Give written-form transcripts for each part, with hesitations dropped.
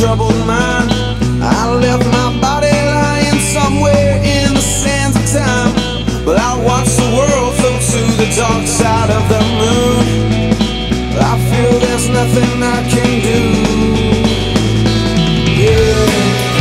troubled mind. I left my body lying somewhere in the sands of time, but I watched the world float to the dark side of the moon. I feel there's nothing I can do. Yeah.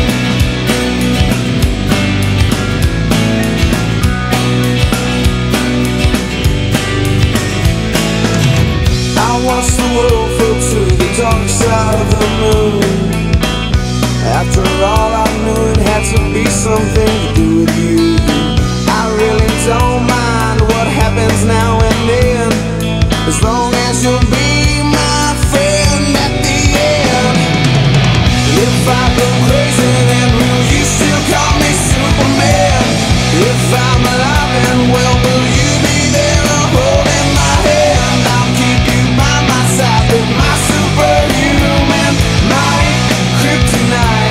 I watched the world float to the dark side of the moon. After all, I knew it had to be something to do with you. I really don't mind what happens now and then, as long as you'll be my friend at the end. And if I go crazy, then will you still call me Superman? If I'm alive and well, will you be there holding my hand? I'll keep you by my side with my superhuman might, kryptonite.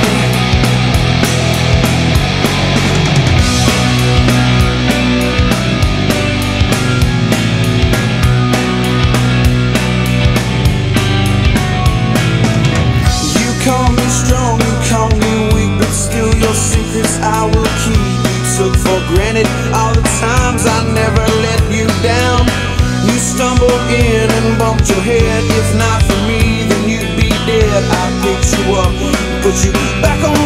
You call me strong, you call me weak, but still your secrets I will keep. You took for granted all the times I never let you down. You stumbled in and bumped your head. If not for me, then you'd be dead. I picked you up, put you back on